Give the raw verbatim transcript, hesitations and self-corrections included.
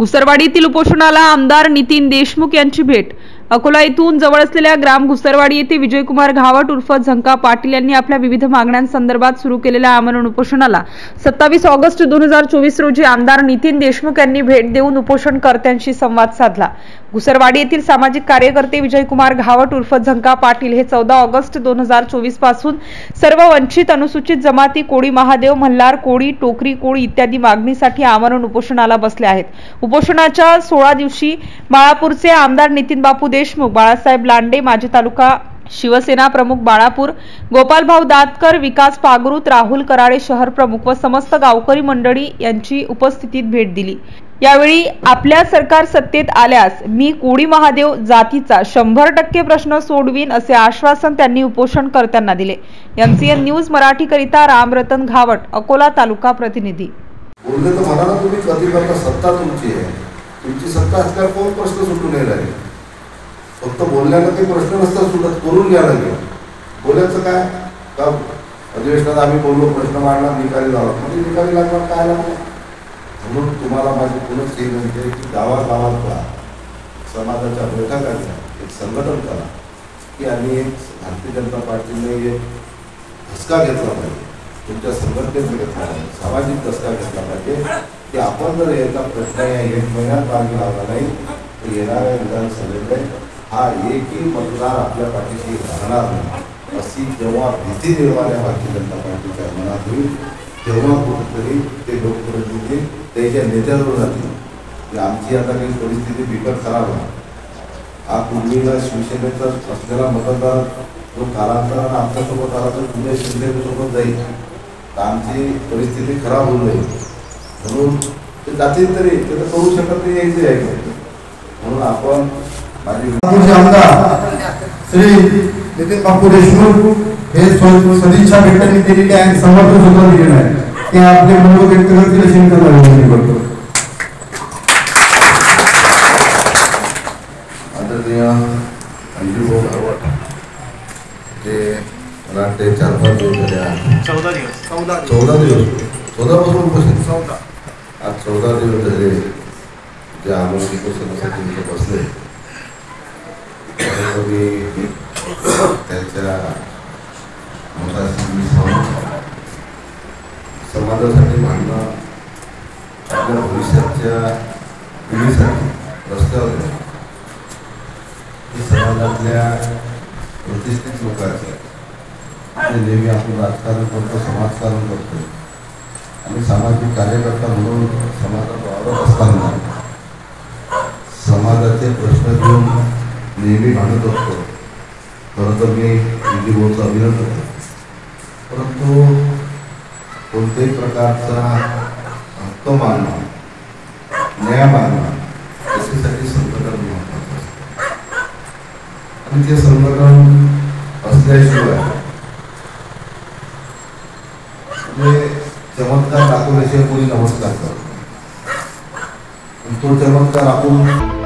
घुसरवाडीतील उपोषणाला आमदार नितीन देशमुख यांची भेट। अकोला येथून जवळ असलेल्या ग्राम घुसरवाडी येथे विजयकुमार घावट उर्फ झंका पाटील यांनी आपल्या विविध मागण्यांसंदर्भात सुरू केलेल्या आमरण उपोषणाला सत्तावीस ऑगस्ट दोन हजार चोवीस रोजी आमदार नितीन देशमुख यांनी भेट देऊन उपोषणकर्त्यांशी संवाद साधला। घुसरवाडी येथील सामाजिक कार्यकर्ते विजयकुमार घावट उर्फ झंका पाटील हे चौदा ऑगस्ट दोन हजार चोवीस पासून सर्व वंचित अनुसूचित जमाती कोळी महादेव मल्हार कोळी टोकरी कोळी इत्यादी मागणीसाठी आमरण उपोषणाला बसले आहेत। उपोषणाच्या सोळा दिवशी बाळापूरचे आमदार नितीन बापू देशमुख, बाळासाहेब लांडे, माजी तालुका शिवसेना प्रमुख बाळापूर, गोपालभाऊ दातकर, विकास पागरूत, राहुल कराळे शहर प्रमुख व समस्त गावकरी मंडळी यांची उपस्थितीत भेट दिली। यावेळी आपल्या सरकार सत्तेत आल्यास मी कोळी महादेव जातीचा शंभर टक्के प्रश्न सोडवीन असे आश्वासन त्यांनी उपोषणकर्त्यांना दिले। एमसीएन न्यूज मराठी करिता रामरतन घावट, अकोला तालुका प्रतिनिधी। बोलले तर मला तुम्ही कधी करता, सत्ता तुमची आहे, तुमची सत्ता असल्यावर कोण प्रश्न सुटून नाही राहिले। फक्त बोलण्याला काही प्रश्न नसतात सुटत, करून घ्या लागेल। बोलायचं काय का अधिवेशनात आम्ही बोललो, प्रश्न मांडला, निकाली लावला, म्हणजे निकाली लागणार काय लागणार। म्हणून तुम्हाला माझी पुन्हा हे म्हणते की गावागावातला समाजाच्या बैठकांचा एक संघटन करा की आम्ही एक भारतीय जनता पार्टीने एक धसका घेतला पाहिजे, तुमच्या संघटनेचा घेतला पाहिजे, सामाजिक धसका घेतला पाहिजे की आपण जर याचा प्रश्न या एक महिन्यात मार्गी लावला नाही तर येणाऱ्या विधानसभेकडे हा एकही मतदार आपल्या पाठीशी राहणार नाही, अशी जेव्हा भीती निर्माण भारतीय जनता पार्टीच्या मनात होईल तेव्हा कुठेतरी ते लोकप्रतिनिधी त्याच्या नेत्याजवळ जातील की आमची आता काही परिस्थिती बिकट खराब आहे। हा पूर्वीला शिवसेनेचा असलेला मतदार जो कालांतराने आमच्यासोबत आला तर पुणे शिंदेसोबत जाईल तर आमची परिस्थिती खराब होऊ जाईल। म्हणून ते जातील तरी ते तर करू शकत नाही, यायचे आहे। म्हणून आपण माझे आमदार श्री नितीन बापू देशमुख हे सदिच्छा भेटांनी दिलेली आहे, समर्थन सुद्धा दिलेलं आहे, ते आपले मनोगत व्यक्त करतील अशी मी त्यांना विनंती करतो। आदरणीय अंजूभाऊ घावट जे मला वाटते चार पाच दिवस झाले आहेत, चौदा दिवस चौदा चौदा दिवस चौदा पासून उपस्थित चौदा आज चौदा दिवस झाले जे आम्हाला उपोषणासाठी इथे बसले। त्याच्या मताशी समाजासाठी भांडणं, आपल्या भविष्याच्या पिढीसाठी रस्त्यावर हे समाजातल्या प्रतिष्ठित लोकांचे ते नेहमी आपण राजकारण करतो, समाजकारण करतो आणि सामाजिक कार्यकर्ता म्हणून समाजात वावरत असताना समाजाचे प्रश्न घेऊन नेहमी भांडत असतो। खरं तर मी विजयभाऊचं अभिनंदन करतो, परंतु कोणत्याही प्रकारचा हक्क मागणं, न्याय मागणं याच्यासाठी संघटन महत्त्वाचं असतं आणि ते संघटन असल्याशिवाय म्हणजे चमत्कार दाखवल्याशिवाय कोणी नमस्कार करतो, तो चमत्कार आपण